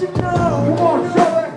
you know. Come on, show it.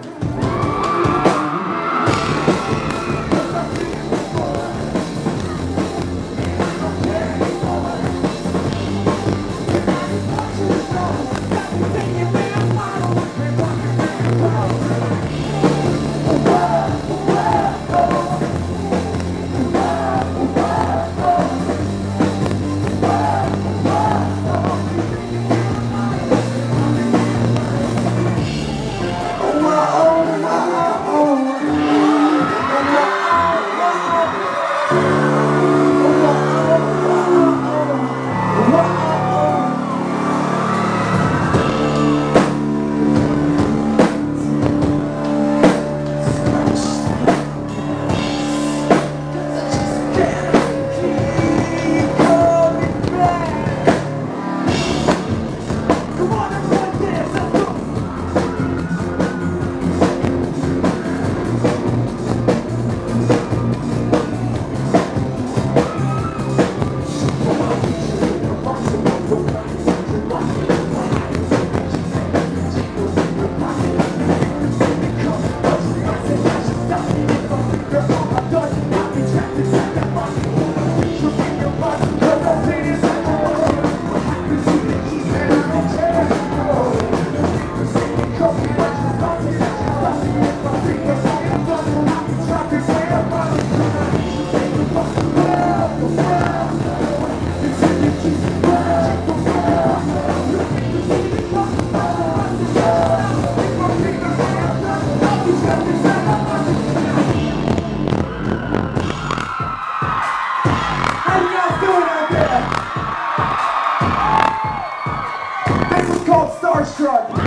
This is called Starstruck.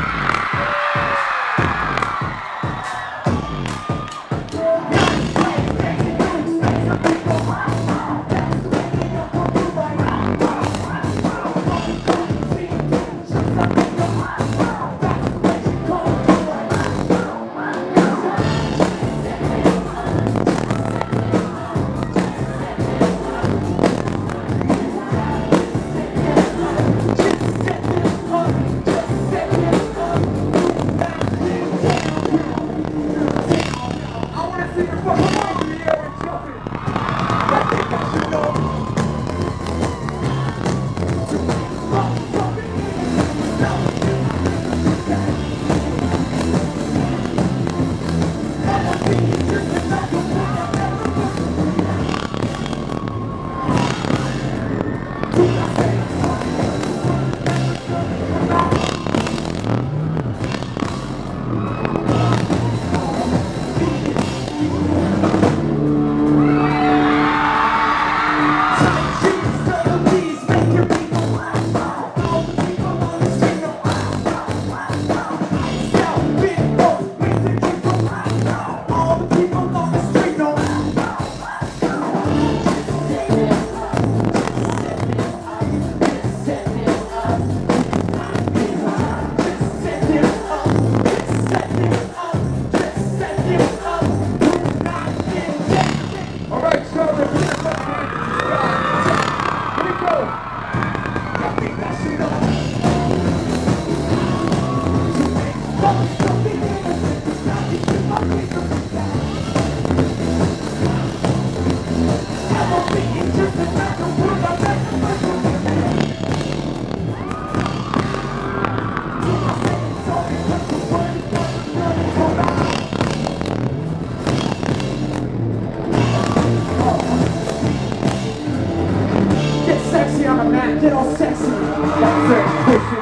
Get all sexy. That's it.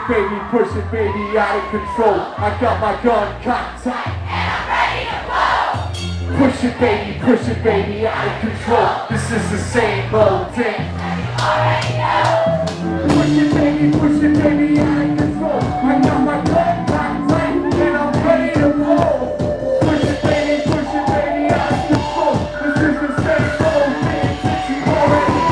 Push it, baby, out of control. I got my gun cocked tight and I'm ready to blow. Push it, baby, out of control. This is the same old thing. Already know. Push it, baby, out of control. I got my gun cocked tight and I'm ready to blow. Push it, baby, out of control. This is the same old thing. You already know.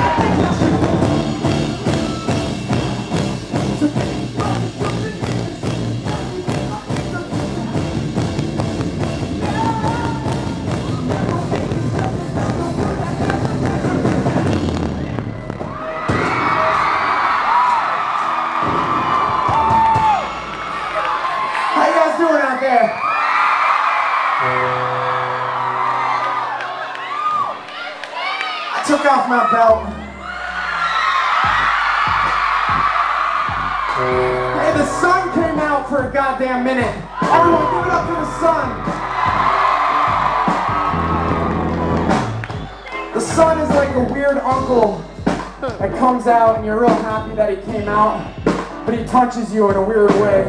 Yeah. I took off my belt. Hey, the sun came out for a goddamn minute. Everyone, give it up for the sun. The sun is like a weird uncle that comes out and you're real happy that he came out, but he touches you in a weird way.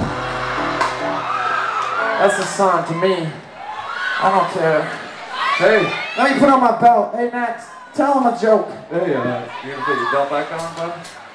That's the sun to me. I don't care. Hey. Let me put on my belt. Hey, Max, tell him a joke. Hey, you gonna put your belt back on, bud?